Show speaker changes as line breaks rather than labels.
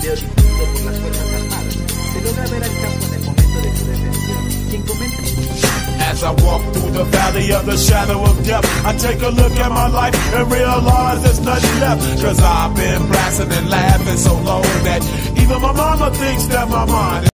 video difundido por las Fuerzas Armadas, se logra ver al capo en el momento de su detención, quien comenta:
As I walk through the valley of the shadow of death, I take a look at my life and realize there's nothing left. Cause I've been blasting and laughing so long that even my mama thinks that my mind